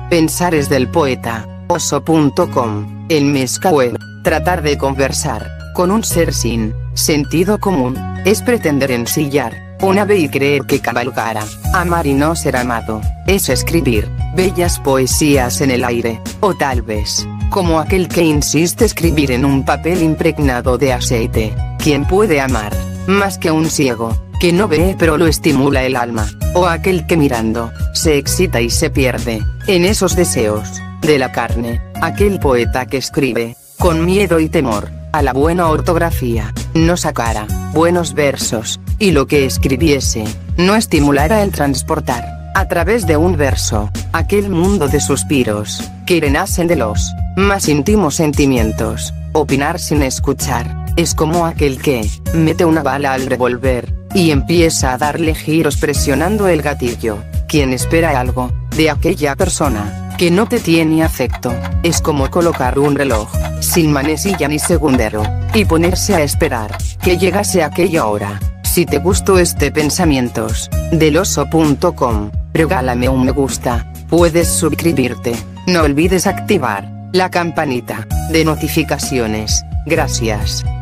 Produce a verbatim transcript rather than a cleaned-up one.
Pensares del poeta, oso punto com, el Mesca Web. Tratar de conversar con un ser sin sentido común es pretender ensillar un ave y creer que cabalgara. Amar y no ser amado es escribir bellas poesías en el aire, o tal vez, como aquel que insiste escribir en un papel impregnado de aceite. ¿Quién puede amar más que un ciego que no ve pero lo estimula el alma? O aquel que mirando se excita y se pierde en esos deseos de la carne. Aquel poeta que escribe con miedo y temor a la buena ortografía, no sacara buenos versos, y lo que escribiese no estimulara el transportar a través de un verso aquel mundo de suspiros que renacen de los más íntimos sentimientos. Opinar sin escuchar es como aquel que mete una bala al revólver y empieza a darle giros presionando el gatillo. Quien espera algo de aquella persona que no te tiene afecto es como colocar un reloj sin manecilla ni segundero y ponerse a esperar que llegase aquella hora. Si te gustó este pensamientos del oso punto com, regálame un me gusta, puedes suscribirte, no olvides activar la campanita de notificaciones. Gracias.